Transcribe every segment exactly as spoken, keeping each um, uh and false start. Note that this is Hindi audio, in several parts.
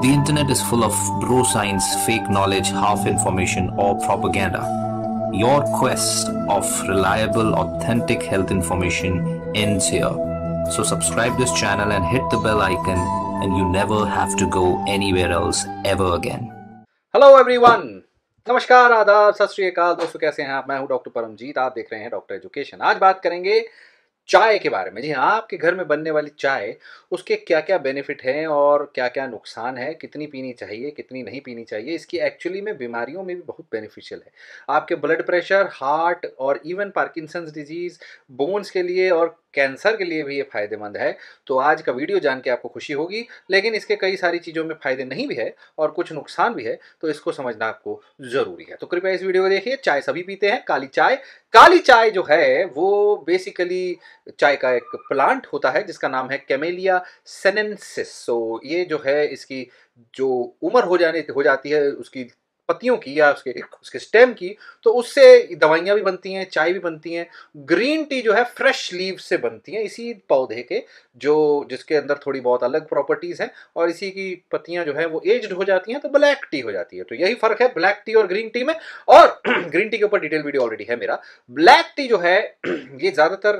The internet is full of bro science, fake knowledge, half information, or propaganda. Your quest of reliable, authentic health information ends here. So subscribe this channel and hit the bell icon, and you never have to go anywhere else ever again. Hello everyone, नमस्कार, आदाब, सत श्री अकाल दोस्तों, कैसे हैं आप? मैं हूं डॉक्टर परमजीत, आप देख रहे हैं डॉक्टर एजुकेशन। आज बात करेंगे चाय के बारे में। जी हाँ, आपके घर में बनने वाली चाय, उसके क्या क्या बेनिफिट हैं और क्या क्या नुकसान है, कितनी पीनी चाहिए, कितनी नहीं पीनी चाहिए। इसकी एक्चुअली में बीमारियों में भी बहुत बेनिफिशियल है। आपके ब्लड प्रेशर, हार्ट और इवन पार्किंसंस डिजीज़, बोन्स के लिए और कैंसर के लिए भी ये फ़ायदेमंद है। तो आज का वीडियो जान के आपको खुशी होगी, लेकिन इसके कई सारी चीज़ों में फ़ायदे नहीं भी है और कुछ नुकसान भी है, तो इसको समझना आपको ज़रूरी है। तो कृपया इस वीडियो को देखिए। चाय सभी पीते हैं, काली चाय। काली चाय जो है वो बेसिकली चाय का एक प्लांट होता है जिसका नाम है कैमेलिया सीनेंसिस। सो ये जो है, इसकी जो उम्र हो जाने हो जाती है उसकी पत्तियों की या उसके उसके स्टेम की, तो उससे दवाइयाँ भी बनती हैं, चाय भी बनती हैं। ग्रीन टी जो है फ्रेश लीव से बनती हैं, इसी पौधे के, जो जिसके अंदर थोड़ी बहुत अलग प्रॉपर्टीज़ हैं, और इसी की पत्तियाँ जो है वो एज्ड हो जाती हैं तो ब्लैक टी हो जाती है। तो यही फ़र्क है ब्लैक टी और ग्रीन टी में। और ग्रीन टी के ऊपर डिटेल वीडियो ऑलरेडी है मेरा। ब्लैक टी जो है ये ज़्यादातर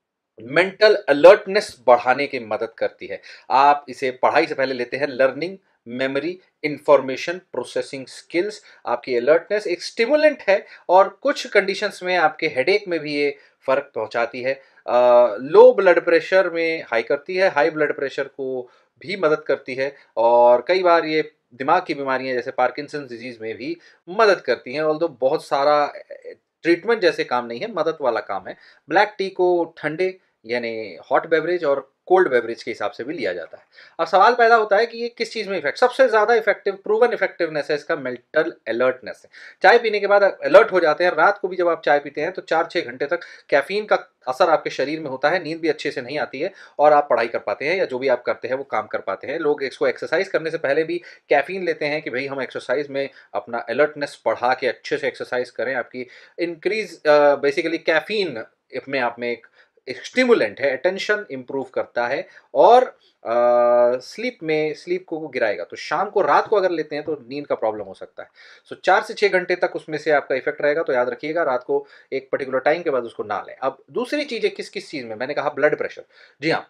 मेंटल अलर्टनेस बढ़ाने की मदद करती है। आप इसे पढ़ाई से पहले लेते हैं, learning, memory, information processing skills, आपकी अलर्टनेस, एक स्टिमुलेंट है और कुछ कंडीशंस में आपके हेडेक में भी ये फ़र्क पहुंचाती है। लो ब्लड प्रेशर में हाई करती है, हाई ब्लड प्रेशर को भी मदद करती है, और कई बार ये दिमाग की बीमारियां जैसे पार्किंसंस डिजीज़ में भी मदद करती हैं। ऑल्दो बहुत सारा ट्रीटमेंट जैसे काम नहीं है, मदद वाला काम है। ब्लैक टी को ठंडे यानी हॉट बेवरेज और कोल्ड बेवरेज के हिसाब से भी लिया जाता है। अब सवाल पैदा होता है कि ये किस चीज़ में इफेक्ट, सबसे ज़्यादा इफेक्टिव प्रूवन इफेक्टिवनेस है इसका मेंटल अलर्टनेस है। चाय पीने के बाद अलर्ट हो जाते हैं। रात को भी जब आप चाय पीते हैं तो चार छः घंटे तक कैफीन का असर आपके शरीर में होता है, नींद भी अच्छे से नहीं आती है और आप पढ़ाई कर पाते हैं या जो भी आप करते हैं वो काम कर पाते हैं। लोग इसको एक्सरसाइज करने से पहले भी कैफीन लेते हैं कि भाई हम एक्सरसाइज में अपना अलर्टनेस बढ़ा के अच्छे से एक्सरसाइज करें। आपकी इंक्रीज बेसिकली कैफीन अपने आप में एक एक स्टिमुलेंट है, अटेंशन इंप्रूव करता है और स्लीप में स्लीप को वो गिराएगा। तो शाम को, रात को अगर लेते हैं तो नींद का प्रॉब्लम हो सकता है। सो so, चार से छः घंटे तक उसमें से आपका इफेक्ट रहेगा, तो याद रखिएगा रात को एक पर्टिकुलर टाइम के बाद उसको ना लें। अब दूसरी चीज़ है किस किस चीज़ में, मैंने कहा ब्लड प्रेशर। जी हाँ,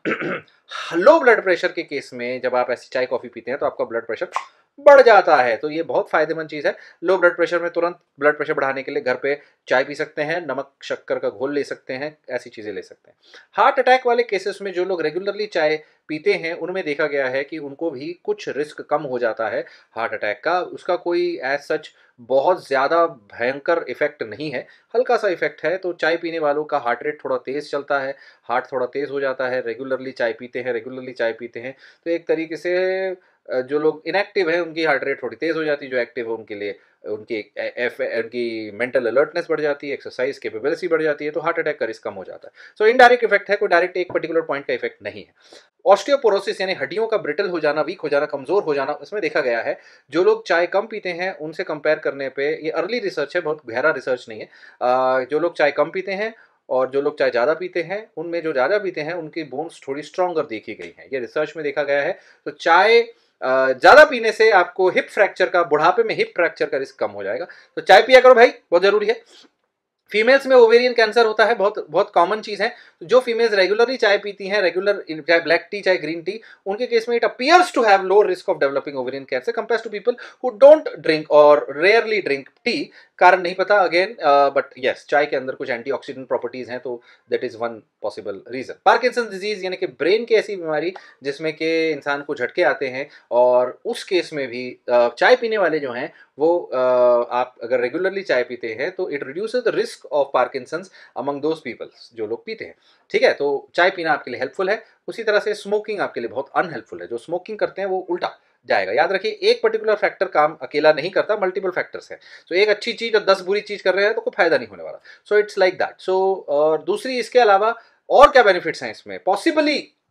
लो ब्लड प्रेशर के केस में जब आप ऐसी चाय कॉफ़ी पीते हैं तो आपका ब्लड प्रेशर बढ़ जाता है, तो ये बहुत फायदेमंद चीज़ है। लो ब्लड प्रेशर में तुरंत ब्लड प्रेशर बढ़ाने के लिए घर पे चाय पी सकते हैं, नमक शक्कर का घोल ले सकते हैं, ऐसी चीज़ें ले सकते हैं। हार्ट अटैक वाले केसेस में जो लोग रेगुलरली चाय पीते हैं उनमें देखा गया है कि उनको भी कुछ रिस्क कम हो जाता है हार्ट अटैक का। उसका कोई एज सच बहुत ज़्यादा भयंकर इफेक्ट नहीं है, हल्का सा इफेक्ट है। तो चाय पीने वालों का हार्ट रेट थोड़ा तेज़ चलता है, हार्ट थोड़ा तेज़ हो जाता है, रेगुलरली चाय पीते हैं रेगुलरली चाय पीते हैं तो एक तरीके से जो लोग इनएक्टिव हैं उनकी हार्ट रेट थोड़ी तेज़ हो जाती है, जो एक्टिव है उनके लिए उनकी एफ उनकी मेंटल अलर्टनेस बढ़ जाती है, एक्सरसाइज कैपेबिलिटी बढ़ जाती है, तो हार्ट अटैक का रिस्क कम हो जाता है। सो इनडायरेक्ट इफेक्ट है, कोई डायरेक्ट एक पर्टिकुलर पॉइंट का इफेक्ट नहीं है। ऑस्टियोपोरोसिस यानी हड्डियों का ब्रिटल हो जाना, वीक हो जाना, कमज़ोर हो जाना, उसमें देखा गया है जो लोग चाय कम पीते हैं उनसे कंपेयर करने पे, ये अर्ली रिसर्च है, बहुत गहरा रिसर्च नहीं है, आ, जो लोग चाय कम पीते हैं और जो लोग चाय ज़्यादा पीते हैं, उनमें जो ज़्यादा पीते हैं उनकी बोन्स थोड़ी स्ट्रॉन्गर देखी गई हैं, ये रिसर्च में देखा गया है। तो चाय ज़्यादा पीने से आपको हिप फ्रैक्चर का, बुढ़ापे में हिप फ्रैक्चर का रिस्क कम हो जाएगा। तो चाय पिया करो भाई, बहुत ज़रूरी है। फीमेल्स में ओवेरियन कैंसर होता है, बहुत बहुत कॉमन चीज़ है। जो फीमेल्स रेगुलरली चाय पीती हैं, रेगुलर चाहे ब्लैक टी चाहे ग्रीन टी, उनके केस में it appears to have low risk of developing ovarian cancer compared to people who don't drink और रेयरली ड्रिंक टी। कारण नहीं पता अगेन, बट यस, चाय के अंदर कुछ एंटीऑक्सीडेंट प्रॉपर्टीज हैं, तो that is one possible reason. Parkinson disease यानी कि ब्रेन की ऐसी बीमारी जिसमें कि इंसान को झटके आते हैं, और उस केस में भी uh, चाय पीने वाले जो हैं वो uh, आप अगर रेगुलरली चाय पीते हैं तो it reduces the risk of Parkinson's among those peoples जो लोग पीते हैं। ठीक है, तो चाय पीना आपके लिए हेल्पफुल है। उसी तरह से स्मोकिंग आपके लिए बहुत अनहेल्पफुल है। जो स्मोकिंग करते हैं वो उल्टा जाएगा। याद रखिए, एक पर्टिकुलर फैक्टर काम अकेला नहीं करता, मल्टीपल फैक्टर्स हैं। सो so, एक अच्छी चीज़ और दस बुरी चीज़ कर रहे हैं तो कोई फायदा नहीं होने वाला। So it's like that. So और दूसरी इसके अलावा और क्या बेनिफिट्स हैं इसमें, पॉसिबली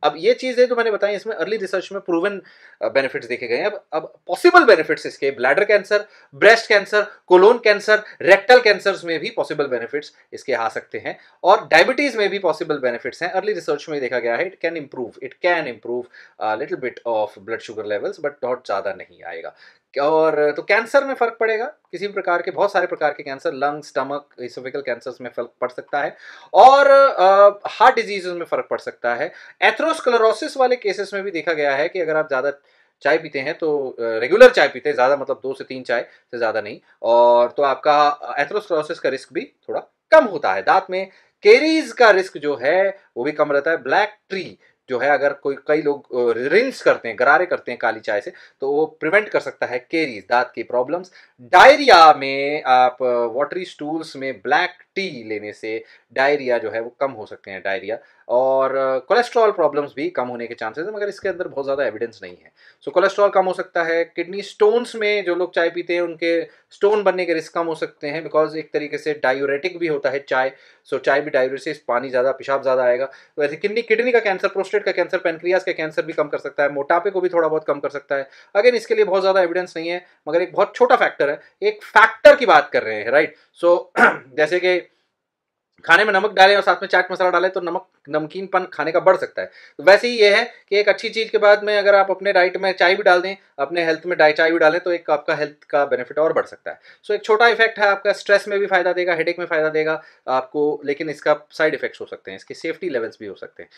अब ये चीज़ें जो मैंने बताई इसमें अर्ली रिसर्च में प्रूवन बेनिफिट्स देखे गए हैं। अब अब पॉसिबल बेनिफिट्स इसके bladder cancer, breast cancer, colon cancer, rectal cancers में भी पॉसिबल बेनिफिट्स इसके आ सकते हैं और डायबिटीज में भी पॉसिबल बेनिफिट्स हैं। अर्ली रिसर्च में देखा गया है it can improve it can improve little bit of blood sugar levels, but बहुत ज़्यादा नहीं आएगा। और तो कैंसर में फर्क पड़ेगा, किसी भी प्रकार के, बहुत सारे प्रकार के cancer, lung, stomach, oesophageal cancers में फर्क पड़ सकता है और हार्ट डिजीज में फर्क पड़ सकता है। एथेरोस्क्लेरोसिस वाले केसेस में भी देखा गया है कि अगर आप ज़्यादा चाय पीते हैं तो रेगुलर चाय पीते हैं, ज़्यादा मतलब दो से तीन चाय से ज़्यादा नहीं, और तो आपका एथेरोस्क्लेरोसिस का रिस्क भी थोड़ा कम होता है। दांत में केरीज का रिस्क जो है वो भी कम रहता है। ब्लैक ट्री जो है, अगर कोई कई लोग रिंस करते हैं, गरारे करते हैं काली चाय से, तो वो प्रिवेंट कर सकता है केरीज, दांत की प्रॉब्लम्स। डायरिया में आप वाटरी स्टूल्स में ब्लैक टी लेने से डायरिया जो है वो कम हो सकते हैं, डायरिया। और कोलेस्ट्रॉल प्रॉब्लम्स भी कम होने के चांसेस हैं, मगर इसके अंदर बहुत ज़्यादा एविडेंस नहीं है। सो कोलेस्ट्रॉल कम हो सकता है। किडनी स्टोन्स में जो लोग चाय पीते हैं उनके स्टोन बनने के रिस्क कम हो सकते हैं, बिकॉज एक तरीके से डायूरेटिक भी होता है चाय। सो चाय भी डायूरेसिस, पानी ज़्यादा, पेशाब ज़्यादा आएगा। तो वैसे किडनी किडनी का कैंसर, प्रोस्टेट का कैंसर, पेनक्रियाज का कैंसर भी कम कर सकता है, मोटापे को भी थोड़ा बहुत कम कर सकता है। अगेन इसके लिए बहुत ज़्यादा एविडेंस नहीं है, मगर एक बहुत छोटा फैक्टर है। एक फैक्टर की बात कर रहे हैं, राइट। सो जैसे कि खाने में नमक डालें और साथ में चाट मसाला डालें तो नमक नमकीनपन खाने का बढ़ सकता है। तो वैसे ही ये है कि एक अच्छी चीज़ के बाद में अगर आप अपने डाइट में चाय भी डाल दें, अपने हेल्थ में डाई चाय भी डालें, तो एक आपका हेल्थ का बेनिफिट और बढ़ सकता है। सो एक छोटा इफेक्ट है, आपका स्ट्रेस में भी फायदा देगा, हेडेक में फायदा देगा आपको, लेकिन इसका साइड इफेक्ट्स हो सकते हैं, इसके सेफ्टी लेवल्स भी हो सकते हैं।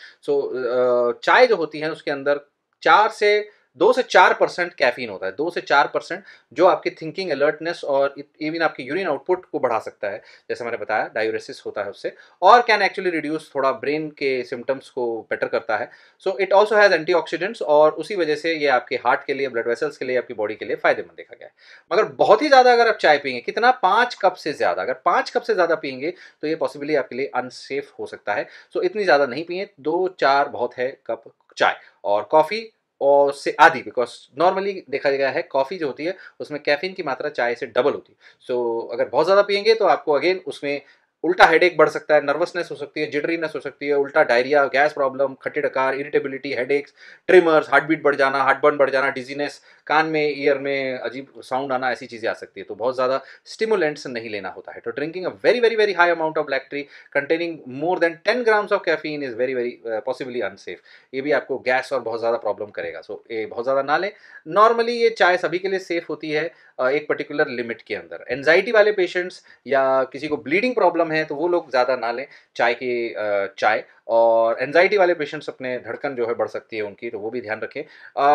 सो चाय जो होती है उसके अंदर चार से दो से चार परसेंट कैफीन होता है, दो से चार परसेंट, जो आपकी थिंकिंग, अलर्टनेस और इवन आपकी यूरिन आउटपुट को बढ़ा सकता है, जैसे मैंने बताया डायूरेसिस होता है उससे, और कैन एक्चुअली रिड्यूस, थोड़ा ब्रेन के सिम्टम्स को बेटर करता है। So it also has antioxidants, और उसी वजह से ये आपके हार्ट के लिए, ब्लड वेसल्स के लिए, आपकी बॉडी के लिए फायदेमंद देखा गया है। मगर बहुत ही ज़्यादा अगर आप चाय पियेंगे, कितना, पाँच कप से ज़्यादा, अगर पाँच कप से ज़्यादा पियेंगे तो ये पॉसिबली आपके लिए अनसेफ हो सकता है। सो इतनी ज़्यादा नहीं पिए, दो चार बहुत है कप चाय। और कॉफ़ी और से आधी, बिकॉज नॉर्मली देखा गया है कॉफ़ी जो होती है उसमें कैफीन की मात्रा चाय से डबल होती है। सो so, अगर बहुत ज़्यादा पियेंगे तो आपको अगेन उसमें उल्टा हेडेक बढ़ सकता है, नर्वसनेस हो सकती है, जिटरीनेस हो सकती है, उल्टा डायरिया, गैस प्रॉब्लम, खट्टे डकार, irritability, headaches, tremors, heart beat बढ़ जाना, हार्ट बर्न बढ़ जाना, डिजीनेस, कान में, ईयर में अजीब साउंड आना, ऐसी चीज़ें आ सकती है। तो बहुत ज़्यादा स्टिमुलेंट्स नहीं लेना होता है। तो drinking a very very very high amount of black tea containing more than ten grams of caffeine is very very possibly unsafe. ये भी आपको गैस और बहुत ज़्यादा प्रॉब्लम करेगा। सो so, ये बहुत ज़्यादा ना लें। नॉर्मली ये चाय सभी के लिए सेफ होती है एक पर्टिकुलर लिमिट के अंदर। एंजाइटी वाले पेशेंट्स या किसी को ब्लीडिंग प्रॉब्लम है तो वो लोग ज़्यादा ना लें चाय की चाय, और एंजाइटी वाले पेशेंट्स, अपने धड़कन जो है बढ़ सकती है उनकी, तो वो भी ध्यान रखें।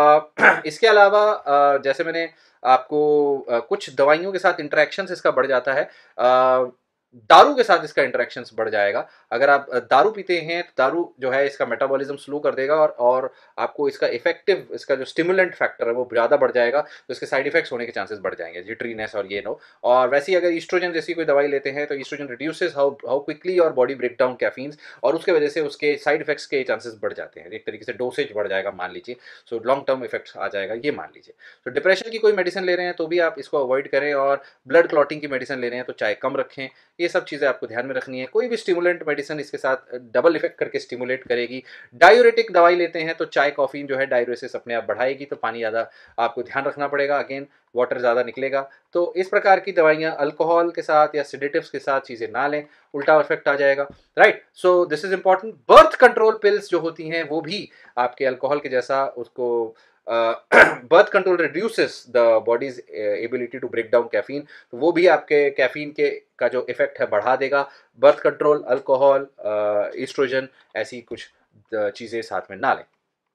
आ, इसके अलावा आ, जैसे मैंने आपको आ, कुछ दवाइयों के साथ इंटरेक्शंस इसका बढ़ जाता है, आ, दारू के साथ इसका इंटरेक्शंस बढ़ जाएगा। अगर आप दारू पीते हैं तो दारू जो है इसका मेटाबॉलिज्म स्लो कर देगा, और और आपको इसका इफेक्टिव, इसका जो स्टिमुलेंट फैक्टर है वो ज़्यादा बढ़ जाएगा, तो इसके साइड इफेक्ट्स होने के चांसेस बढ़ जाएंगे, जिटरीनेस और ये नो। और वैसे ही अगर ईस्ट्रोजन जैसी कोई दवाई लेते हैं तो oestrogen reduces how how quickly और बॉडी ब्रेक डाउन कैफीन्स, और उसके वजह से उसके साइड इफेक्ट्स के चांसेस बढ़ जाते हैं, एक तरीके से डोसेज बढ़ जाएगा मान लीजिए। सो लॉन्ग टर्म इफेक्ट्स आ जाएगा ये मान लीजिए। तो डिप्रेशन की कोई मेडिसिन ले रहे हैं तो भी आप इसको अवॉइड करें, और ब्लड क्लॉटिंग की मेडिसिन ले रहे हैं तो चाय कम रखें। ये सब चीज़ें आपको ध्यान में रखनी है। कोई भी स्टिमुलेंट मेडिसिन इसके साथ डबल इफेक्ट करके स्टिमुलेट करेगी। डायूरेटिक दवाई लेते हैं तो चाय कॉफ़ी जो है डायूरेसिस अपने आप बढ़ाएगी, तो पानी ज़्यादा आपको ध्यान रखना पड़ेगा, अगेन वाटर ज़्यादा निकलेगा। तो इस प्रकार की दवाइयाँ अल्कोहल के साथ या सिडेटिव्स के साथ चीज़ें ना लें, उल्टा इफेक्ट आ जाएगा, right. So this is important. Birth control pills जो होती हैं वो भी आपके अल्कोहल के जैसा, उसको birth control reduces the body's ability to break down caffeine, तो वो भी आपके कैफीन के का जो इफेक्ट है बढ़ा देगा। बर्थ कंट्रोल, अल्कोहल, ईस्ट्रोजन, ऐसी कुछ चीज़ें साथ में ना लें।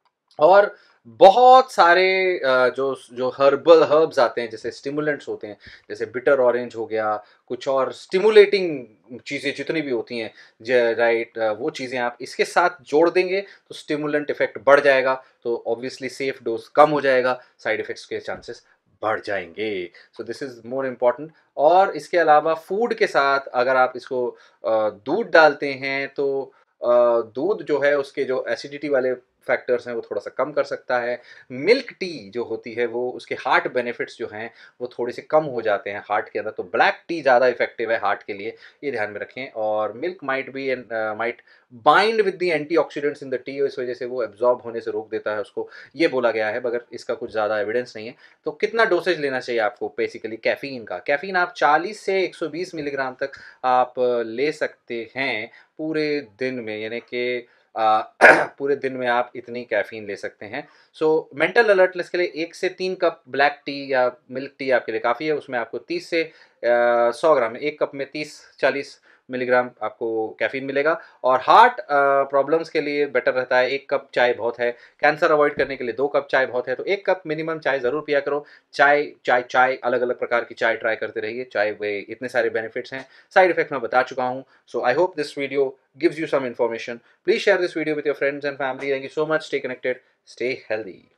और बहुत सारे जो जो हर्बल हर्ब्स आते हैं, जैसे स्टिमुलेंट्स होते हैं, जैसे बिटर ऑरेंज हो गया, कुछ और स्टिमुलेटिंग चीज़ें जितनी भी होती हैं, राइट, वो चीज़ें आप इसके साथ जोड़ देंगे तो स्टिमुलेंट इफेक्ट बढ़ जाएगा, तो ऑब्वियसली सेफ डोज कम हो जाएगा, साइड इफेक्ट्स के चांसेस बढ़ जाएंगे। So this is more important. और इसके अलावा फूड के साथ अगर आप इसको दूध डालते हैं तो दूध जो है उसके जो एसिडिटी वाले फैक्टर्स हैं वो थोड़ा सा कम कर सकता है। मिल्क टी जो होती है वो उसके हार्ट बेनिफिट्स जो हैं वो थोड़े से कम हो जाते हैं हार्ट के अंदर, तो ब्लैक टी ज़्यादा इफेक्टिव है हार्ट के लिए, ये ध्यान में रखें। और milk might be and might bind with the antioxidants in the tea, इस वजह से वो एब्जॉर्ब होने से रोक देता है उसको, ये बोला गया है, मगर इसका कुछ ज़्यादा एविडेंस नहीं है। तो कितना डोसेज लेना चाहिए आपको बेसिकली कैफ़ीन का? कैफ़ीन आप चालीस से एक सौ बीस मिलीग्राम तक आप अ, ले सकते हैं पूरे दिन में, यानी कि अ, पूरे दिन में आप इतनी कैफ़ीन ले सकते हैं। सो मेंटल अलर्टनेस के लिए एक से तीन कप ब्लैक टी या मिल्क टी आपके लिए काफ़ी है। उसमें आपको तीस से अ, सौ ग्राम, एक कप में तीस चालीस मिलीग्राम आपको कैफ़ीन मिलेगा। और हार्ट अ, प्रॉब्लम्स के लिए बेटर रहता है, एक कप चाय बहुत है। कैंसर अवॉइड करने के लिए दो कप चाय बहुत है, तो एक कप मिनिमम चाय ज़रूर पिया करो। चाय चाय चाय अलग-अलग प्रकार की चाय ट्राई करते रहिए, चाय में इतने सारे बेनिफिट्स हैं। साइड इफ़ेक्ट मैं बता चुका हूँ। So I hope this video gives you some information. Please share this video with your friends and family. Thank you so much. Stay connected. Stay healthy.